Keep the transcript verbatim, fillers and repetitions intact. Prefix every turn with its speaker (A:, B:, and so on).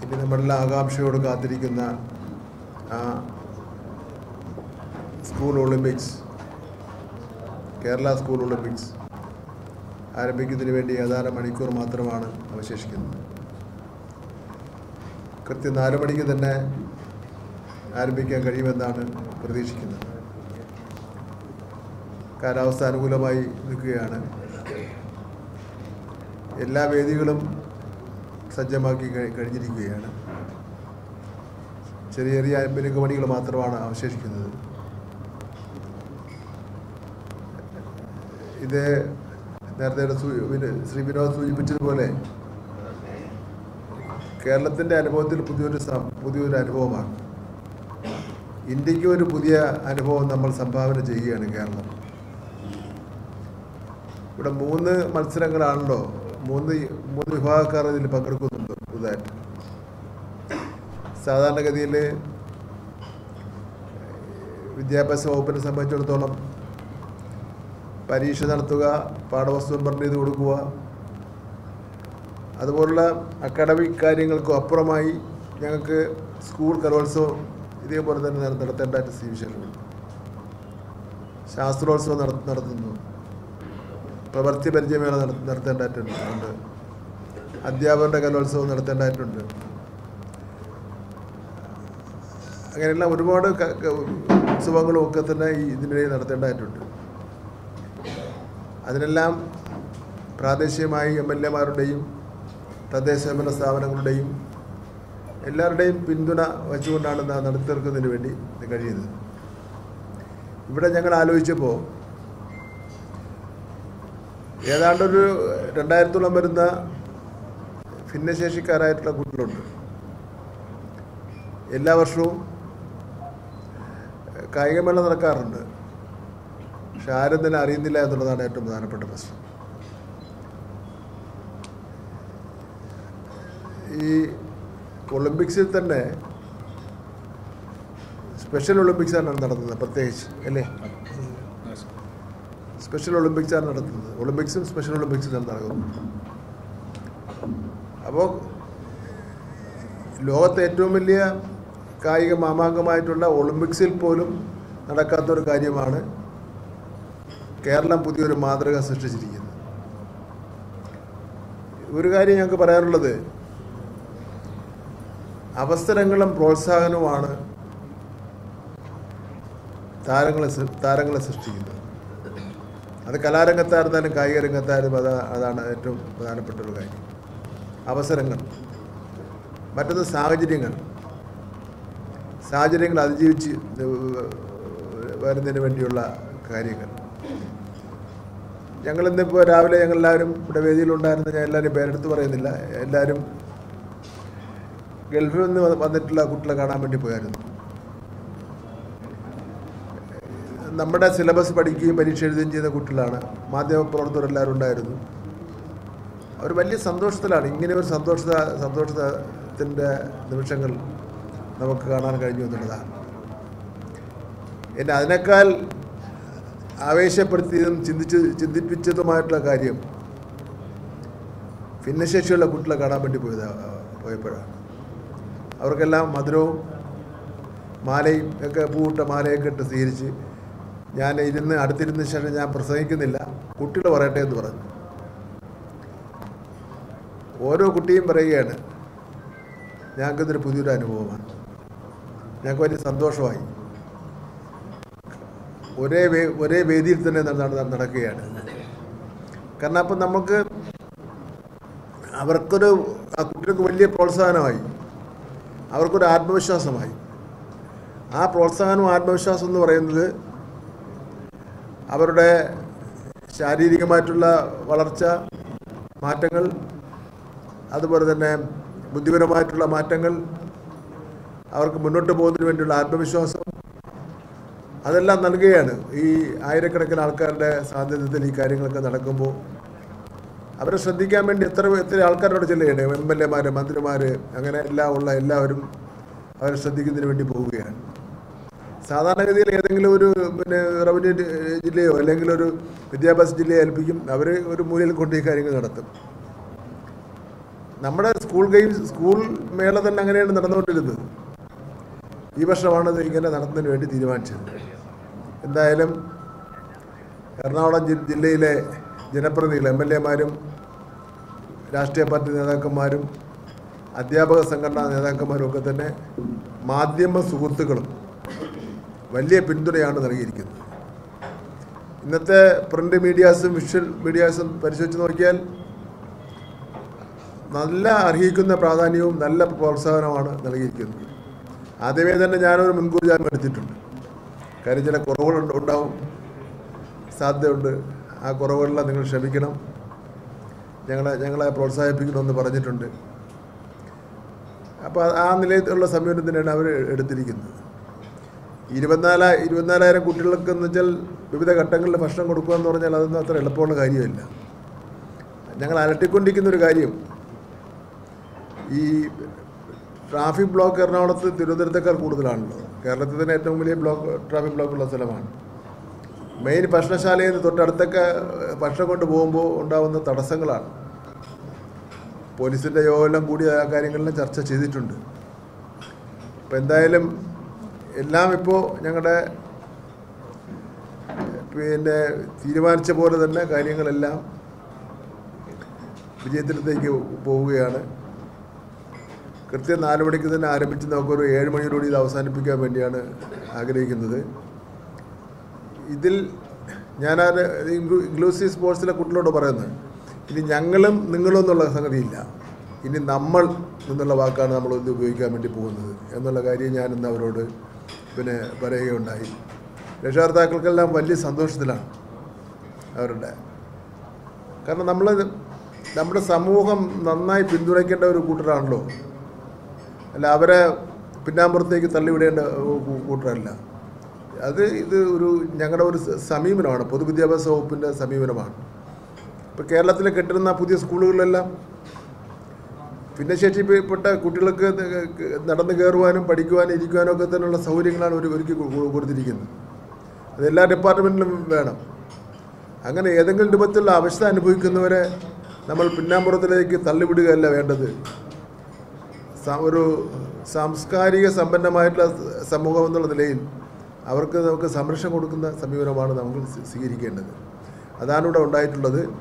A: ഇനി നമ്മളെല്ലാം ആകാംക്ഷയോട് കാത്തിരിക്കുന്ന ആ school Olympics, Kerala school Olympics ആരംഭിക്കുന്നതിന് വേണ്ടി ഏതാനും മണിക്കൂർ മാത്രമാണ് അവശേഷിക്കുന്നത്. കൃത്യം നാല് മണിക്ക് തന്നെ ആരംഭിക്കാൻ കഴിയുമെന്നാണ് പ്രതീക്ഷിക്കുന്നത്. കാലാവസ്ഥ അനുകൂലമായി നിൽക്കുകയാണ്. എല്ലാ വേദികളും സജ്ജമാക്കി കഴിഞ്ഞിരിക്കുകയാണ്. ചെറിയ ചെറിയ മിനുക്കുപണികൾ മാത്രമാണ് അവശേഷിക്കുന്നത്. ഇത് നേരത്തെ ശ്രീ വിനോദ് സൂചിപ്പിച്ചതുപോലെ കേരളത്തിൻ്റെ അനുഭവത്തിൽ പുതിയൊരു പുതിയൊരു അനുഭവമാണ്. ഇന്ത്യക്ക് ഒരു പുതിയ അനുഭവം നമ്മൾ സംഭാവന ചെയ്യുകയാണ് കേരളം. ഇവിടെ മൂന്ന് മത്സരങ്ങളാണല്ലോ, മൂന്ന് മൂന്ന് വിഭാഗക്കാർ ഇതിൽ പങ്കെടുക്കുന്നുണ്ട് പുതുതായിട്ട്. സാധാരണഗതിയിൽ വിദ്യാഭ്യാസ വകുപ്പിനെ സംബന്ധിച്ചിടത്തോളം പരീക്ഷ നടത്തുക, പാഠവസ്തു പറഞ്ഞു ചെയ്ത് കൊടുക്കുക, അതുപോലുള്ള അക്കാഡമിക് കാര്യങ്ങൾക്കും അപ്പുറമായി ഞങ്ങൾക്ക് സ്കൂൾ കലോത്സവം ഇതേപോലെ തന്നെ നടത്തേണ്ടതായിട്ട് സ്ഥിതി വിശേഷമുണ്ട്. ശാസ്ത്രോത്സവം നട നടത്തുന്നു പ്രവൃത്തി പരിചയമേള നടത്തേണ്ടതായിട്ടുണ്ട്. അധ്യാപകരുടെ കലോത്സവം നടത്തേണ്ടതായിട്ടുണ്ട്. അങ്ങനെയുള്ള ഒരുപാട് ഉത്സവങ്ങളും ഒക്കെ തന്നെ ഈ ഇതിനിടയിൽ നടത്തേണ്ടതായിട്ടുണ്ട്. അതിനെല്ലാം പ്രാദേശികമായി എം എൽ എമാരുടെയും തദ്ദേശ സ്വയംഭരണ സ്ഥാപനങ്ങളുടെയും എല്ലാവരുടെയും പിന്തുണ വച്ചുകൊണ്ടാണ് നടത്തിത്തീർക്കുന്നതിന് വേണ്ടി കഴിയുന്നത്. ഇവിടെ ഞങ്ങൾ ആലോചിച്ചപ്പോൾ ഏതാണ്ടൊരു രണ്ടായിരത്തോളം വരുന്ന ഭിന്നശേഷിക്കാരായിട്ടുള്ള കുട്ടികളുണ്ട്. എല്ലാ വർഷവും കായികമേള നടക്കാറുണ്ട്. പക്ഷെ ആരും തന്നെ അറിയുന്നില്ല എന്നുള്ളതാണ് ഏറ്റവും പ്രധാനപ്പെട്ട പ്രശ്നം. ഈ ഒളിമ്പിക്സിൽ തന്നെ സ്പെഷ്യൽ ഒളിമ്പിക്സാണ് നടത്തുന്നത്, പ്രത്യേകിച്ച് അല്ലേ? സ്പെഷ്യൽ ഒളിമ്പിക്സാണ് നടത്തുന്നത്. ഒളിമ്പിക്സും സ്പെഷ്യൽ ഒളിമ്പിക്സും നടക്കുന്നു. അപ്പോൾ ലോകത്തെ ഏറ്റവും വലിയ കായിക മാമാങ്കമായിട്ടുള്ള ഒളിമ്പിക്സിൽ പോലും നടക്കാത്തൊരു കാര്യമാണ് കേരളം പുതിയൊരു മാതൃക സൃഷ്ടിച്ചിരിക്കുന്നത്. ഒരു കാര്യം ഞങ്ങൾക്ക് പറയാനുള്ളത്, അവസരങ്ങളും പ്രോത്സാഹനവുമാണ് താരങ്ങളെ താരങ്ങളെ സൃഷ്ടിക്കുന്നത്. അത് കലാരംഗത്തായിരുന്നാലും കായിക രംഗത്തായാലും അത് അതാണ് ഏറ്റവും പ്രധാനപ്പെട്ട ഒരു കാര്യം. അവസരങ്ങൾ, മറ്റൊന്ന് സാഹചര്യങ്ങൾ. സാഹചര്യങ്ങൾ അതിജീവിച്ച് വരുന്നതിന് വേണ്ടിയുള്ള കാര്യങ്ങൾ. ഞങ്ങളിന്നിപ്പോൾ രാവിലെ ഞങ്ങളെല്ലാവരും ഇവിടെ വേദിയിലുണ്ടായിരുന്ന, ഞാൻ എല്ലാവരും പേരെടുത്ത് പറയുന്നില്ല, എല്ലാവരും ഗൾഫിൽ നിന്ന് വന്നിട്ടുള്ള കുട്ടികളെ കാണാൻ വേണ്ടി പോയായിരുന്നു. നമ്മുടെ സിലബസ് പഠിക്കുകയും പരീക്ഷ എഴുതുകയും ചെയ്ത കുട്ടികളാണ്. മാധ്യമപ്രവർത്തകരെല്ലാവരും ഉണ്ടായിരുന്നു. അവർ വലിയ സന്തോഷത്തിലാണ്. ഇങ്ങനെ ഒരു സന്തോഷ സന്തോഷത്തിൻ്റെ നിമിഷങ്ങൾ നമുക്ക് കാണാൻ കഴിഞ്ഞു എന്നുള്ളതാണ്. എന്നെ അതിനേക്കാൾ ആവേശപ്പെടുത്തിയതും ചിന്തിച്ച് ചിന്തിപ്പിച്ചതുമായിട്ടുള്ള കാര്യം ഭിന്നശേഷിയുള്ള കുട്ടികളെ കാണാൻ വേണ്ടി പോയത് പോയപ്പോഴാണ്. അവർക്കെല്ലാം മധുരവും മാലയും ഒക്കെ പൂവിട്ട മാലയൊക്കെ ഇട്ട് സ്വീകരിച്ച്, ഞാൻ ഇരുന്ന് അടുത്തിരുന്ന ശേഷം ഞാൻ പ്രസംഗിക്കുന്നില്ല, കുട്ടികൾ പറയട്ടെ എന്ന് പറഞ്ഞു. ഓരോ കുട്ടിയും പറയുകയാണ്, ഞങ്ങൾക്കിതൊരു പുതിയൊരു അനുഭവമാണ്, ഞങ്ങൾക്ക് വലിയ സന്തോഷമായി. ഒരേ വേ ഒരേ വേദിയിൽ തന്നെ നടക്കുകയാണ്. കാരണം അപ്പം നമുക്ക് അവർക്കൊരു ആ കുട്ടികൾക്ക് വലിയ പ്രോത്സാഹനമായി, അവർക്കൊരു ആത്മവിശ്വാസമായി. ആ പ്രോത്സാഹനവും ആത്മവിശ്വാസം എന്ന് പറയുന്നത് അവരുടെ ശാരീരികമായിട്ടുള്ള വളർച്ച, മാറ്റങ്ങൾ, അതുപോലെ തന്നെ ബുദ്ധിപരമായിട്ടുള്ള മാറ്റങ്ങൾ, അവർക്ക് മുന്നോട്ട് പോകുന്നതിന് വേണ്ടിയുള്ള ആത്മവിശ്വാസം, അതെല്ലാം നൽകുകയാണ്. ഈ ആയിരക്കണക്കിന് ആൾക്കാരുടെ സാന്നിധ്യത്തിൽ ഈ കാര്യങ്ങളൊക്കെ നടക്കുമ്പോൾ അവരെ ശ്രദ്ധിക്കാൻ വേണ്ടി എത്ര എത്ര ആൾക്കാരോട് ചെല്ലുകയാണ്. എം എൽ എമാർ, മന്ത്രിമാർ, അങ്ങനെ എല്ലാം ഉള്ള എല്ലാവരും അവരെ ശ്രദ്ധിക്കുന്നതിന് വേണ്ടി പോവുകയാണ്. സാധാരണഗതിയിൽ ഏതെങ്കിലും ഒരു പിന്നെ റവന്യൂ ജില്ലയോ അല്ലെങ്കിൽ ഒരു വിദ്യാഭ്യാസ ജില്ലയെ ഏൽപ്പിക്കും, അവർ ഒരു മൂലയിൽ കൊണ്ട് ഈ കാര്യങ്ങൾ നടത്തും. നമ്മുടെ സ്കൂൾ ഗെയിംസ്, സ്കൂൾ മേള തന്നെ അങ്ങനെയാണ് നടന്നുകൊണ്ടിരുന്നത്. ഈ വർഷമാണ് ഇത് ഇങ്ങനെ നടത്തുന്നതിന് വേണ്ടി തീരുമാനിച്ചത്. എന്തായാലും എറണാകുളം ജില്ലയിലെ ജനപ്രതിനിധികൾ, എം എൽ എമാരും രാഷ്ട്രീയ പാർട്ടി നേതാക്കന്മാരും അധ്യാപക സംഘടനാ നേതാക്കന്മാരും ഒക്കെ തന്നെ മാധ്യമ സുഹൃത്തുക്കളും വലിയ പിന്തുണയാണ് നൽകിയിരിക്കുന്നത്. ഇന്നത്തെ പ്രിൻ്റ് മീഡിയാസും വിഷ്വൽ മീഡിയാസും പരിശോധിച്ച് നോക്കിയാൽ നല്ല അർഹിക്കുന്ന പ്രാധാന്യവും നല്ല പ്രോത്സാഹനമാണ് നൽകിയിരിക്കുന്നത്. ആദ്യമേ തന്നെ ഞാനൊരു മുൻകൂർ ജാമ്യം എടുത്തിട്ടുണ്ട്. കാര്യം ചില കുറവുകളുണ്ട് ഉണ്ടാവും സാധ്യതയുണ്ട്. ആ കുറവുകളെല്ലാം നിങ്ങൾ ക്ഷമിക്കണം, ഞങ്ങളെ ഞങ്ങളെ പ്രോത്സാഹിപ്പിക്കണമെന്ന് പറഞ്ഞിട്ടുണ്ട്. അപ്പോൾ ആ നിലയിലുള്ള സമീപനത്തിനാണ് അവർ എടുത്തിരിക്കുന്നത്. ഇരുപത്തിനാല് ഇരുപത്തിനാലായിരം കുട്ടികൾക്ക് എന്ന് വെച്ചാൽ വിവിധ ഘട്ടങ്ങളിൽ ഭക്ഷണം കൊടുക്കുക എന്ന് പറഞ്ഞാൽ അതൊന്നും അത്ര എളുപ്പമുള്ള കാര്യമല്ല. ഞങ്ങൾ അലട്ടിക്കൊണ്ടിരിക്കുന്നൊരു കാര്യം, ഈ ട്രാഫിക് ബ്ലോക്ക് എറണാകുളത്ത് തിരുവനന്തപുരത്തേക്കാൾ കൂടുതലാണല്ലോ. കേരളത്തിൽ തന്നെ ഏറ്റവും വലിയ ബ്ലോക്ക് ട്രാഫിക് ബ്ലോക്കുള്ള സ്ഥലമാണ്. മെയിൻ ഭക്ഷണശാലയിൽ നിന്ന് തൊട്ടടുത്തൊക്കെ ഭക്ഷണം കൊണ്ട് പോകുമ്പോൾ ഉണ്ടാകുന്ന തടസ്സങ്ങളാണ്. പോലീസിൻ്റെ യോഗമെല്ലാം കൂടി ആ കാര്യങ്ങളെല്ലാം ചർച്ച ചെയ്തിട്ടുണ്ട്. അപ്പോൾ എന്തായാലും എല്ലാം ഇപ്പോൾ ഞങ്ങളുടെ പിന്നെ തീരുമാനിച്ച പോലെ തന്നെ കാര്യങ്ങളെല്ലാം വിജയത്തിലേക്ക് പോവുകയാണ്. കൃത്യം നാല് മണിക്ക് തന്നെ ആരംഭിച്ച് നമുക്കൊരു ഏഴ് മണിയോടുകൂടി ഇത് അവസാനിപ്പിക്കാൻ വേണ്ടിയാണ് ആഗ്രഹിക്കുന്നത്. ഇതിൽ ഞാനത് ഇൻക്ലൂസീവ് സ്പോർട്സിലെ കുട്ടികളോട് പറയുന്നത്, ഇനി ഞങ്ങളും നിങ്ങളും എന്നുള്ള സംഗതിയില്ല, ഇനി നമ്മൾ എന്നുള്ള വാക്കാണ് നമ്മൾ ഇത് ഉപയോഗിക്കാൻ വേണ്ടി പോകുന്നത് എന്നുള്ള കാര്യം ഞാനിന്ന് അവരോട് പിന്നെ പറയുകയുണ്ടായി. രക്ഷകർത്താക്കൾക്കെല്ലാം വലിയ സന്തോഷത്തിലാണ് അവരുടെ. കാരണം നമ്മൾ നമ്മുടെ സമൂഹം നന്നായി പിന്തുണയ്ക്കേണ്ട ഒരു കൂട്ടരാണല്ലോ, അല്ല അവരെ പിന്നാമ്പുറത്തേക്ക് തള്ളിവിടേണ്ട കൂട്ടരല്ല. അത് ഇത് ഒരു ഞങ്ങളുടെ ഒരു സമീപനമാണ്, പൊതുവിദ്യാഭ്യാസ വകുപ്പിൻ്റെ സമീപനമാണ്. ഇപ്പോൾ കേരളത്തിൽ കെട്ടിരുന്ന പുതിയ സ്കൂളുകളിലെല്ലാം ഭിന്നശേഷിപ്പെട്ട കുട്ടികൾക്ക് നടന്നു കയറുവാനും പഠിക്കുവാനും ഇരിക്കുവാനും ഒക്കെ തന്നെയുള്ള സൗകര്യങ്ങളാണ് ഒരു ഒരുക്കി കൊടുത്തിരിക്കുന്നത്. അതെല്ലാ ഡിപ്പാർട്ട്മെൻറ്റിലും വേണം. അങ്ങനെ ഏതെങ്കിലും രൂപത്തിലുള്ള അവസ്ഥ അനുഭവിക്കുന്നവരെ നമ്മൾ പിന്നാമ്പുറത്തിലേക്ക് തള്ളിവിടുകയല്ല വേണ്ടത്. ഒരു സാംസ്കാരിക സമ്പന്നമായിട്ടുള്ള സമൂഹം എന്നുള്ള നിലയിൽ അവർക്ക് നമുക്ക് സംരക്ഷണം കൊടുക്കുന്ന സമീപനമാണ് നമ്മൾ സ്വീകരിക്കേണ്ടത്. അതാണ് ഇവിടെ ഉണ്ടായിട്ടുള്ളത്.